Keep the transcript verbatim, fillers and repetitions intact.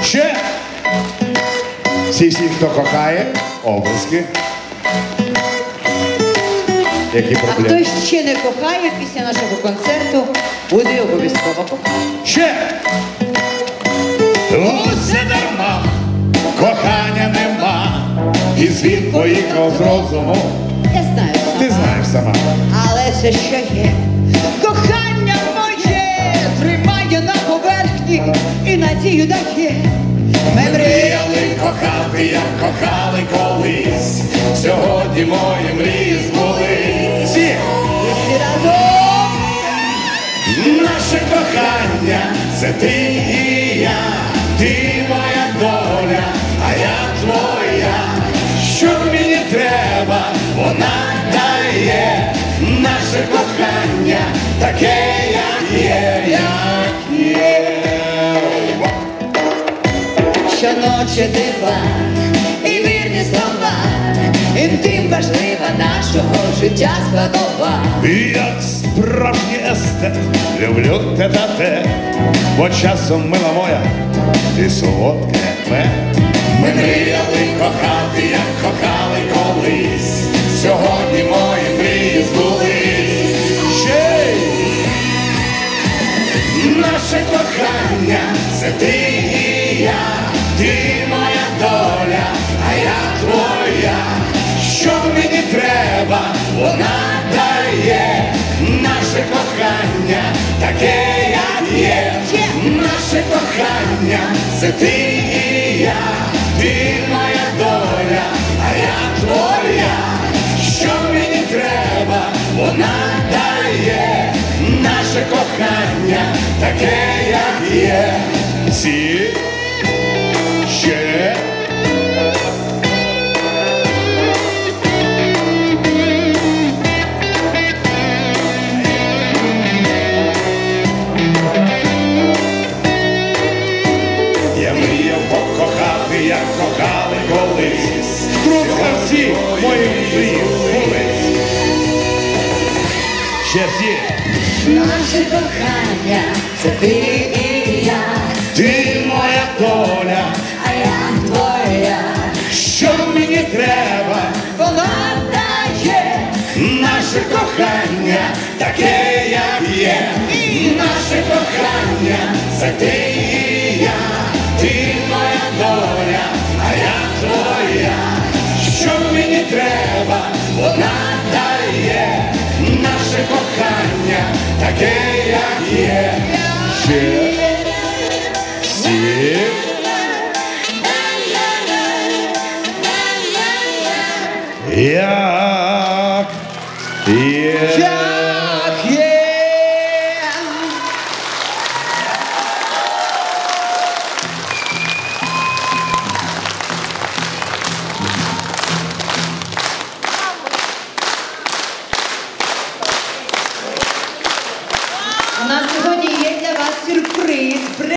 Ще! Всі-всі, хто кохає, обласки. Які А проблеми? хто ще не кохає, після нашого концерту буде обов'язково кохати. Ще! Усе дарма, кохання нема, і звін поїхав з розуму. Я знаю сама. Ти знаєш сама. Але це що є? Кохання моє тримає на поверхні і надію дає. Ми мріяли кохати, як кохали колись. Сьогодні мої мрії збулись. Всі! всі разом. Наше кохання – це ти і я. Ти моя доля, а я твоя. Що мені треба, вона дає. Наше кохання таке, як є, як є. Щоночі дива і вірні слова, інтим важлива нашого життя складова. Як справжній естет, люблю те та те, бо часом, мила моя, ти солодке ме. Ми мріяли кохати, як кохали колись. Сьогодні мої мрії збулись. Ще й! Наше кохання – це ти і я. Ти моя доля, а я твоя. Що мені треба, вона дає. Наше кохання таке, як є. Наше кохання – це ти і я. Ти моя доля, а я твоя. Що мені треба, вона дає. Наше кохання таке, як є. Всі ще. Я мріяв покохати, як кохали колись. Трудка всі мої мрії збулись. Ще всі. Наше кохання – це ти і я. Ти моя доля, А я твоя. що мені треба. Вона дає. Наше кохання таке, як є. Наше кохання – це ти і я. Ти моя доля, а я твоя. Що мені треба, вона дає. Наше кохання таке, як є. Ще всі. Як є.